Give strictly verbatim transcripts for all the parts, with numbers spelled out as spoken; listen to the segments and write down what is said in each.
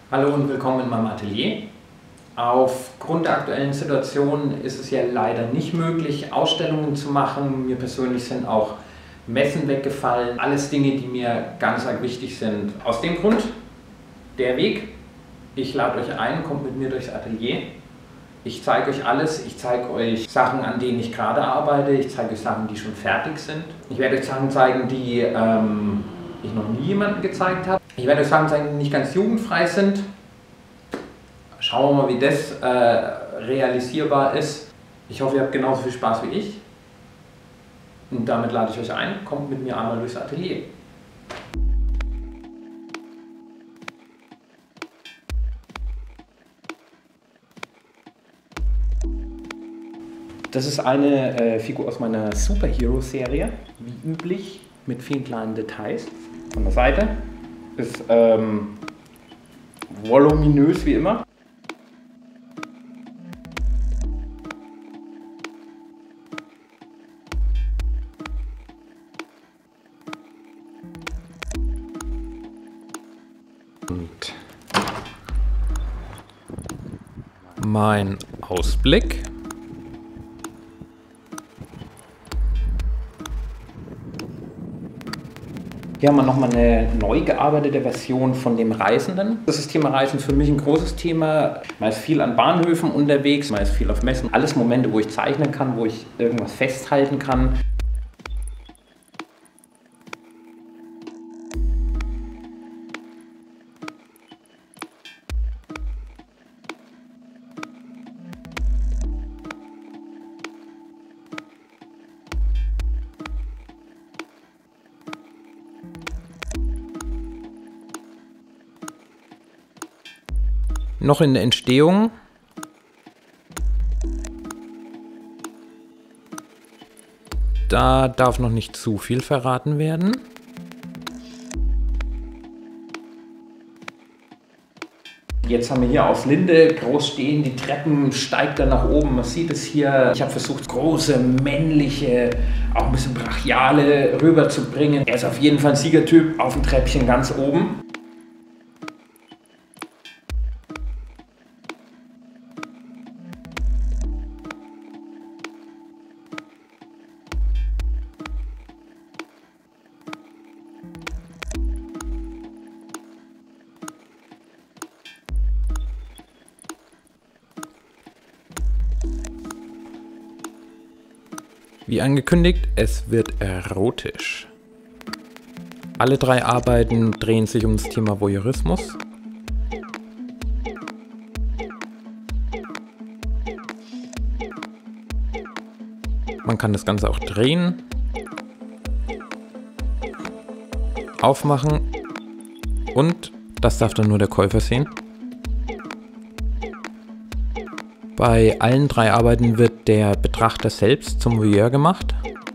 Hallo und willkommen in meinem Atelier. Aufgrund der aktuellen Situation ist es ja leider nicht möglich, Ausstellungen zu machen. Mir persönlich sind auch Messen weggefallen. Alles Dinge, die mir ganz arg wichtig sind. Aus dem Grund der Weg. Ich lade euch ein, kommt mit mir durchs Atelier. Ich zeige euch alles. Ich zeige euch Sachen, an denen ich gerade arbeite. Ich zeige euch Sachen, die schon fertig sind. Ich werde euch Sachen zeigen, die ähm, ich noch nie jemandem gezeigt habe. Ich werde euch Sachen zeigen, die nicht ganz jugendfrei sind. Schauen wir mal, wie das äh, realisierbar ist. Ich hoffe, ihr habt genauso viel Spaß wie ich. Und damit lade ich euch ein, kommt mit mir einmal durchs Atelier. Das ist eine äh, Figur aus meiner Superhero-Serie, wie üblich, mit vielen kleinen Details. Von der Seite ist ähm, voluminös wie immer. Und mein Ausblick. Hier haben wir nochmal eine neu gearbeitete Version von dem Reisenden. Das ist das Thema Reisen für mich ein großes Thema. Man ist viel an Bahnhöfen unterwegs, man ist viel auf Messen. Alles Momente, wo ich zeichnen kann, wo ich irgendwas festhalten kann. Noch in der Entstehung. Da darf noch nicht zu viel verraten werden. Jetzt haben wir hier auf Linde groß stehen, die Treppen steigt dann nach oben. Man sieht es hier. Ich habe versucht, große, männliche, auch ein bisschen brachiale rüberzubringen. Er ist auf jeden Fall ein Siegertyp auf dem Treppchen ganz oben. Wie angekündigt, es wird erotisch. Alle drei Arbeiten drehen sich um das Thema Voyeurismus. Man kann das Ganze auch drehen, aufmachen und das darf dann nur der Käufer sehen. Bei allen drei Arbeiten wird der Betrachter selbst zum Voyeur gemacht.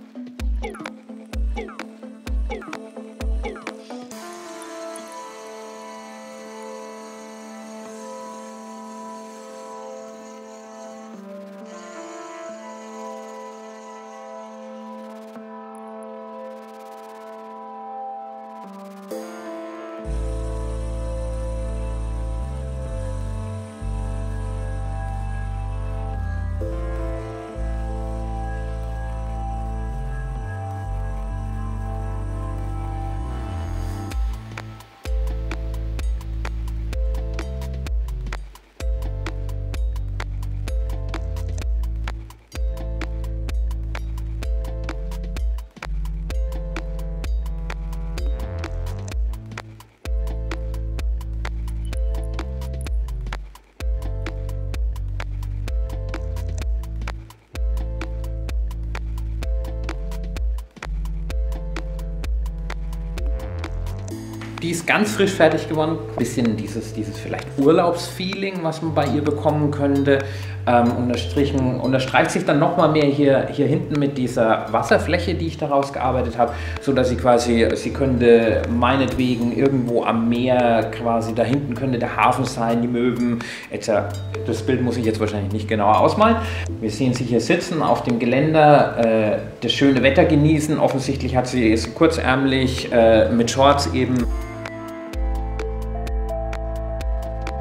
Die ist ganz frisch fertig geworden. Ein bisschen dieses, dieses vielleicht Urlaubsfeeling, was man bei ihr bekommen könnte. Ähm, unterstrichen, unterstreicht sich dann nochmal mehr hier, hier hinten mit dieser Wasserfläche, die ich daraus gearbeitet habe, so dass sie quasi, sie könnte meinetwegen irgendwo am Meer quasi, da hinten könnte der Hafen sein, die Möwen, et cetera. Das Bild muss ich jetzt wahrscheinlich nicht genauer ausmalen. Wir sehen sie hier sitzen auf dem Geländer, äh, das schöne Wetter genießen. Offensichtlich hat sie, ist sie kurzärmlich, äh, mit Shorts eben.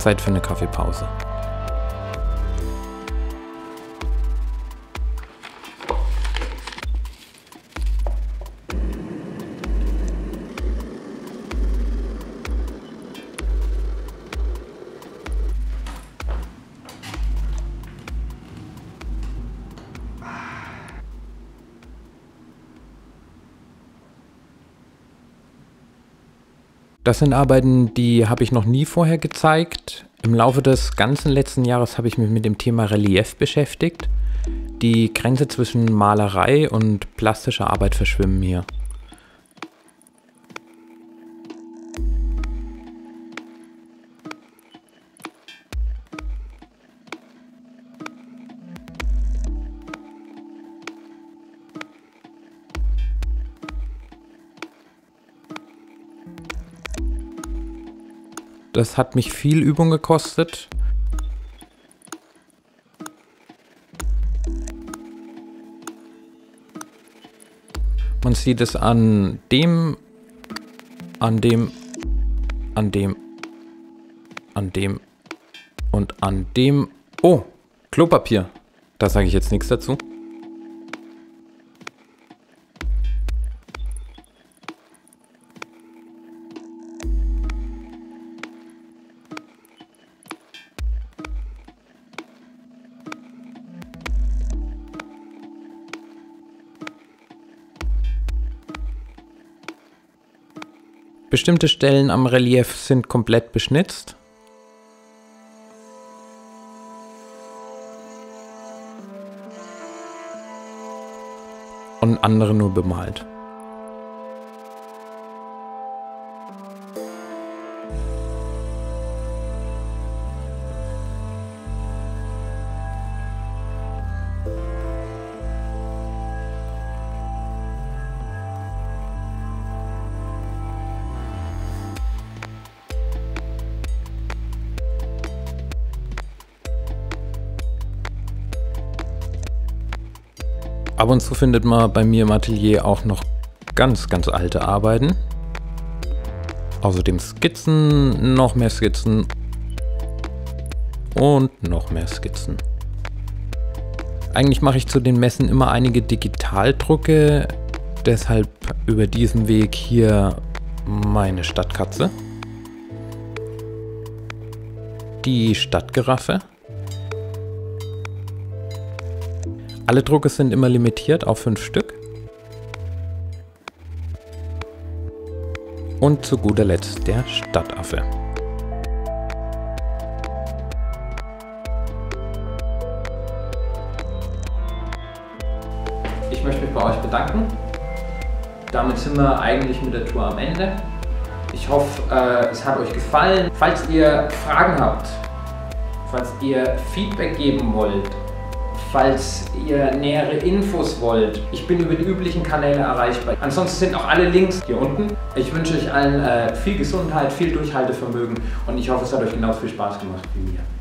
Zeit für eine Kaffeepause. Das sind Arbeiten, die habe ich noch nie vorher gezeigt. Im Laufe des ganzen letzten Jahres habe ich mich mit dem Thema Relief beschäftigt. Die Grenze zwischen Malerei und plastischer Arbeit verschwimmen hier. Das hat mich viel Übung gekostet. Man sieht es an dem, an dem, an dem, an dem und an dem. Oh, Klopapier. Da sage ich jetzt nichts dazu. Bestimmte Stellen am Relief sind komplett beschnitzt. Und andere nur bemalt. Ab und zu findet man bei mir im Atelier auch noch ganz, ganz alte Arbeiten. Außerdem Skizzen, noch mehr Skizzen und noch mehr Skizzen. Eigentlich mache ich zu den Messen immer einige Digitaldrucke, deshalb über diesen Weg hier meine Stadtkatze, die Stadtgiraffe. Alle Drucke sind immer limitiert auf fünf Stück. Und zu guter Letzt der Stadtaffe. Ich möchte mich bei euch bedanken. Damit sind wir eigentlich mit der Tour am Ende. Ich hoffe, äh, es hat euch gefallen. Falls ihr Fragen habt, falls ihr Feedback geben wollt, falls ihr nähere Infos wollt, ich bin über die üblichen Kanäle erreichbar. Ansonsten sind auch alle Links hier unten. Ich wünsche euch allen äh, viel Gesundheit, viel Durchhaltevermögen und ich hoffe, es hat euch genauso viel Spaß gemacht wie mir.